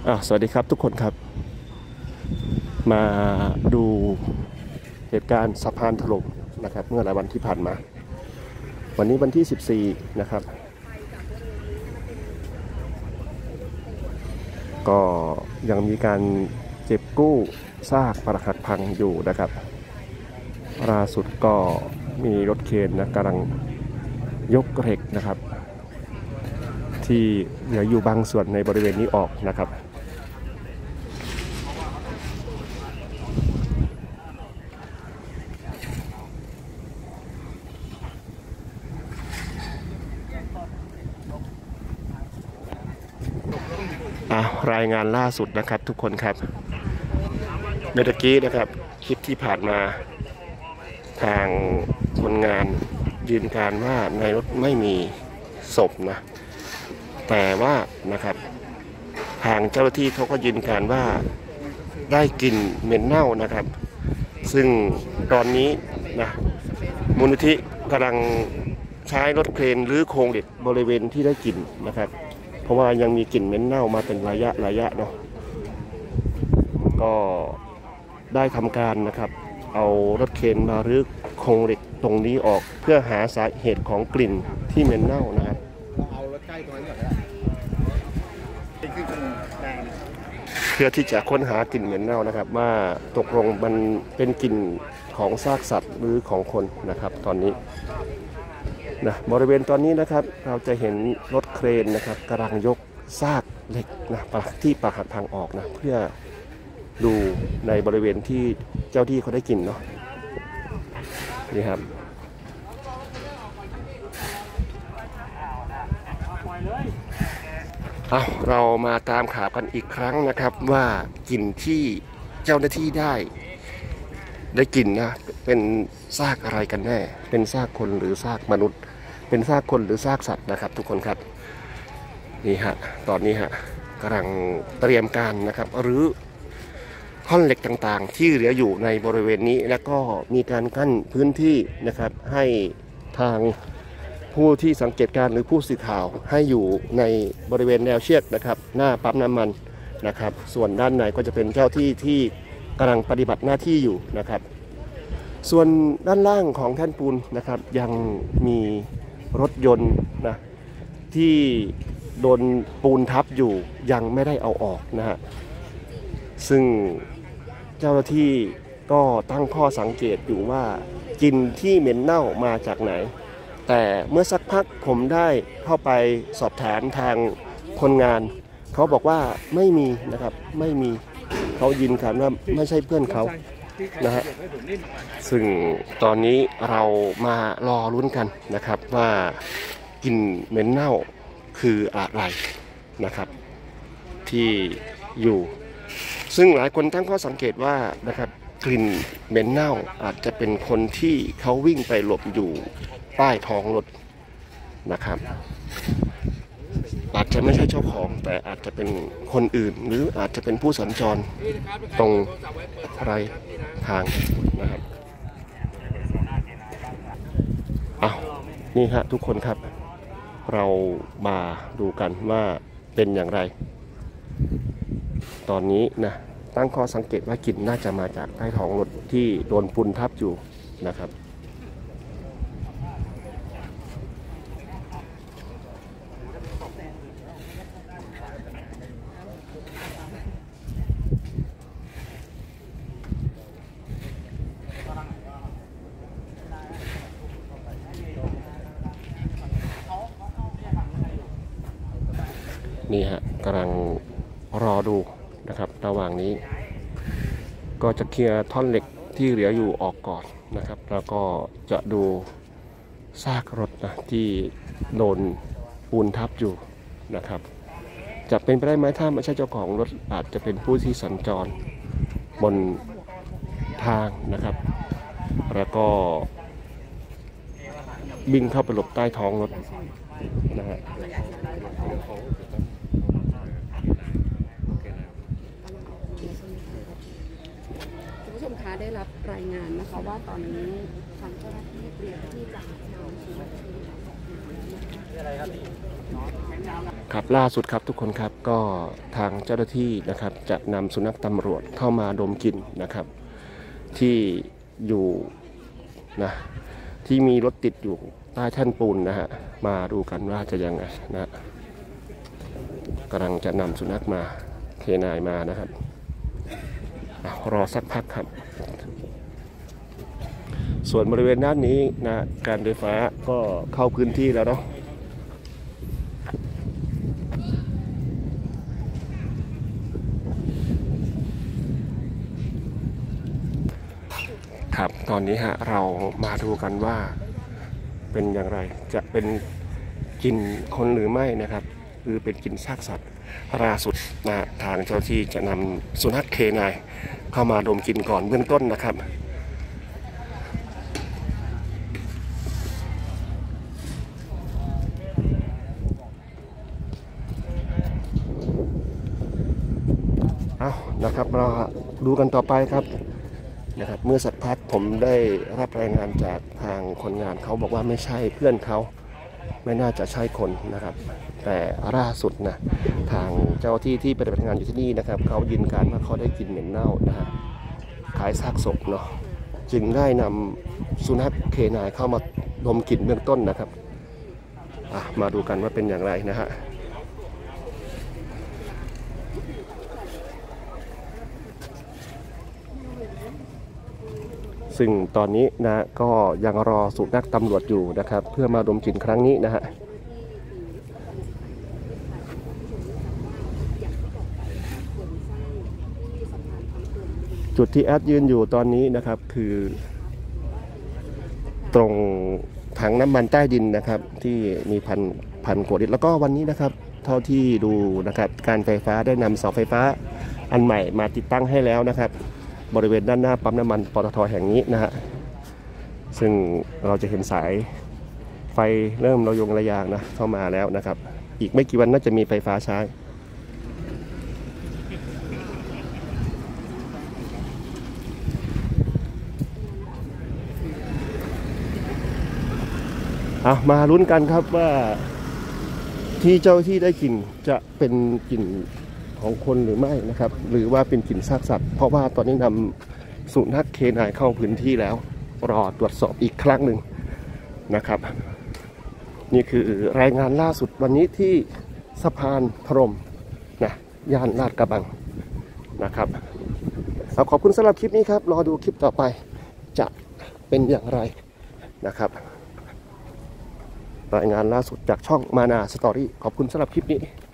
สวัสดีครับทุกคนครับมาดูเหตุการณ์สะพานถล่มนะครับเมื่อหลายวันที่ผ่านมาวันนี้วันที่ 14นะครับก็ยังมีการเก็บกู้ซากปรักหักพังอยู่นะครับล่าสุดก็มีรถเคนนะกำลังยกเหล็กนะครับที่เหลืออยู่บางส่วนในบริเวณนี้ออกนะครับรายงานล่าสุดนะครับทุกคนครับเมื่อกี้นะครับคลิปที่ผ่านมาทางคนงานยืนยันว่าในรถไม่มีศพนะแต่ว่านะครับทางเจ้าหน้าที่เขาก็ยืนยันว่าได้กลิ่นเหม็นเน่านะครับซึ่งตอนนี้นะมูลนิธิกำลังใช้รถเครนรื้อโครงเหล็กบริเวณที่ได้กลิ่นนะครับเพราะว่ายังมีกลิ่นเหม็นเน่ามาเป็นระยะเนาะก็ได้ทำการนะครับเอารถเคนมารื้อโครงเหล็กตรงนี้ออกเพื่อหาสาเหตุของกลิ่นที่เหม็นเน่านะครับเอารถใกล้ตรงนี้ก่อนนะเพื่อที่จะค้นหากลิ่นเหม็นเน่านะครับว่าตกลงมันเป็นกลิ่นของซากสัตว์หรือของคนนะครับตอนนี้นะบริเวณตอนนี้นะครับเราจะเห็นรถเครนนะครับกำลังยกซากเหล็กนะที่ปรักหักพังออกนะเพื่อดูในบริเวณที่เจ้าที่เขาได้กลิ่นเนาะนี่ครับเรามาตามข่าวกันอีกครั้งนะครับว่ากลิ่นที่เจ้าหน้าที่ได้กลิ่นนะเป็นซากอะไรกันแน่เป็นซากคนหรือซากมนุษย์เป็นซากคนหรือซากสัตว์นะครับทุกคนครับนี่ฮะตอนนี้ฮะกำลังเตรียมการนะครับหรือท่อนเหล็กต่างๆที่เหลืออยู่ในบริเวณนี้แล้วก็มีการกั้นพื้นที่นะครับให้ทางผู้ที่สังเกตการหรือผู้สื่อข่าวให้อยู่ในบริเวณแนวเชือกนะครับหน้าปั๊มน้ำมันนะครับส่วนด้านในก็จะเป็นเจ้าที่กำลังปฏิบัติหน้าที่อยู่นะครับส่วนด้านล่างของแท่นปูนนะครับยังมีรถยนต์นะที่โดนปูนทับอยู่ยังไม่ได้เอาออกนะฮะซึ่งเจ้าหน้าที่ก็ตั้งข้อสังเกตอยู่ว่ากลิ่นที่เหม็นเน่ามาจากไหนแต่เมื่อสักพักผมได้เข้าไปสอบถามทางคนงานเขาบอกว่าไม่มีนะครับไม่มีเขายืนยันว่าไม่ใช่เพื่อนเขานะฮะซึ่งตอนนี้เรามารอลุ้นกันนะครับว่ากลิ่นเหม็นเน่าคืออะไรนะครับที่อยู่ซึ่งหลายคนตั้งข้อสังเกตว่านะครับกลิ่นเหม็นเน่าอาจจะเป็นคนที่เขาวิ่งไปหลบอยู่ใต้ท้องรถนะครับอาจจะไม่ใช่เจ้าของแต่อาจจะเป็นคนอื่นหรืออาจจะเป็นผู้สัญจรตรงไรทางนะครับนี่ฮะทุกคนครับเรามาดูกันว่าเป็นอย่างไรตอนนี้นะตั้งข้อสังเกตว่ากลิ่นน่าจะมาจากใต้ท้องรถที่โดนปูนทับอยู่นะครับนี่ฮะกำลังรอดูนะครับระหว่างนี้ก็จะเคลียร์ท่อนเหล็กที่เหลืออยู่ออกก่อนนะครับแล้วก็จะดูซากรถนะที่โดนปูนทับอยู่นะครับจะเป็นไปได้ไหมถ้าไม่ใช่เจ้าของรถอาจจะเป็นผู้ที่สัญจรบนทางนะครับแล้วก็บินเข้าไปหลบใต้ท้องรถนะฮะได้รับรายงานนะคะว่าตอนนี้ทางเจ้าหน้าที่เตรียมที่จะนำอะไรครับครับล่าสุดครับทุกคนครับก็ทางเจ้าหน้าที่นะครับจะนำสุนัขตำรวจเข้ามาดมกลิ่นนะครับที่อยู่นะที่มีรถติดอยู่ใต้แท่นปูนนะฮะมาดูกันว่าจะยังไงนะกำลังจะนำสุนัขมาเคนายมานะครับรอสักพักครับส่วนบริเวณด้านนี้นะการไฟฟ้าก็เข้าพื้นที่แล้วเนาะครับตอนนี้ฮะเรามาดูกันว่าเป็นอย่างไรจะเป็นกลิ่นคนหรือไม่นะครับหรือเป็นกลิ่นซากสัตว์ล่าสุดนะทางเจ้าที่จะนำสุนัขเคนายเข้ามาดมกลิ่นก่อนเบื้องต้นนะครับเอานะครับเราดูกันต่อไปครับนะครับเมื่อสักพักผมได้รับรายงานจากทางคนงานเขาบอกว่าไม่ใช่เพื่อนเขาไม่น่าจะใช่คนนะครับแต่ล่าสุดนะทางเจ้าที่ที่ปฏิบัติงานอยู่ที่นี่นะครับเขายืนยันว่าเขาได้กลิ่นเหม็นเน่านะฮะคล้ายซากศพเนาะจึงได้นำสุนัขเคนายเข้ามาดมกลิ่นเบื้องต้นนะครับมาดูกันว่าเป็นอย่างไรนะฮะซึ่งตอนนี้นะก็ยังรอสุนัขตำรวจอยู่นะครับเพื่อมาดมกลิ่นครั้งนี้นะฮะจุดที่แอดยืนอยู่ตอนนี้นะครับคือตรงถังน้ำมันใต้ดินนะครับที่มีพันกว่าลิตรแล้วก็วันนี้นะครับเท่าที่ดูนะครับการไฟฟ้าได้นำเสาไฟฟ้าอันใหม่มาติดตั้งให้แล้วนะครับบริเวณด้านหน้าปั๊มน้ำมันปตท.แห่งนี้นะฮะซึ่งเราจะเห็นสายไฟเริ่มระยงระยางนะเข้ามาแล้วนะครับอีกไม่กี่วันน่าจะมีไฟฟ้าใช้มาลุ้นกันครับว่าที่เจ้าที่ได้กลิ่นจะเป็นกลิ่นของคนหรือไม่นะครับหรือว่าเป็นกลิ่นซากสัตว์เพราะว่าตอนนี้นำสุนัขเคนายเข้าพื้นที่แล้วรอตรวจสอบอีกครั้งหนึ่งนะครับนี่คือรายงานล่าสุดวันนี้ที่สะพานพรหมนะย่านลาดกระบังนะครับขอบคุณสำหรับคลิปนี้ครับรอดูคลิปต่อไปจะเป็นอย่างไรนะครับรายงานล่าสุดจากช่องมานาสตอรี่ขอบคุณสำหรับคลิปนี้